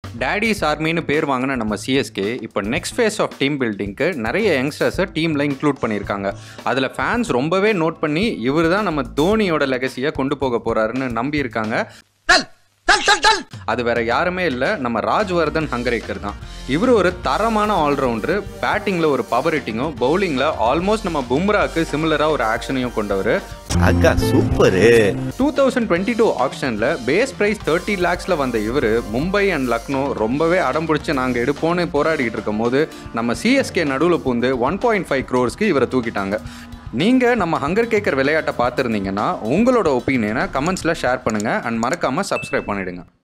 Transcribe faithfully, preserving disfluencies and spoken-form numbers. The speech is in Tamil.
டேடிஸ் ஆர்மின்னு பேர் வாங்கின நம்ம சிஎஸ்கே இப்போ நெக்ஸ்ட் ஃபேஸ் ஆஃப் டீம் பில்டிங்க்கு நிறைய யங்ஸ்டர்ஸை டீமில் இன்க்ளூட் பண்ணியிருக்காங்க. அதில் ஃபேன்ஸ் ரொம்பவே நோட் பண்ணி இவர் தான் நம்ம தோனியோட லெகசியை கொண்டு போக போகிறாருன்னு நம்பியிருக்காங்க. அது வேற யாருமே இல்லை, நம்ம ராஜ்வர்தன் ஹங்கரேக்கர் தான். இவர் ஒரு தரமான ஆல்ரவுண்டரு. பேட்டிங்கில் ஒரு பவர் ஹிட்டிங்கும், பவுலிங்கில் ஆல்மோஸ்ட் நம்ம பும்ராக்கு சிமிலராக ஒரு ஆக்ஷனையும் கொண்டவர். அக்கா super. Two thousand twenty two ஆக்ஷனில் பேஸ் ப்ரைஸ் தேர்ட்டி லேக்ஸில் வந்த இவர் மும்பை அண்ட் லக்னோ ரொம்பவே அடம் பிடிச்சி நாங்கள் எடுப்போன்னு போராடிட்டு இருக்கும் போது நம்ம சிஎஸ்கே நடுவில் பூந்து ஒன் பாயிண்ட் ஃபைவ் க்ரோர்ஸ்க்கு இவரை தூக்கிட்டாங்க. நீங்கள் நம்ம ஹங்கர்கேக்கர் விளையாட்டை பார்த்துருந்தீங்கன்னா உங்களோட ஒப்பீனியனை கமெண்ட்ஸில் ஷேர் பண்ணுங்கள் அண்ட் மறக்காமல் சப்ஸ்கிரைப் பண்ணிவிடுங்க.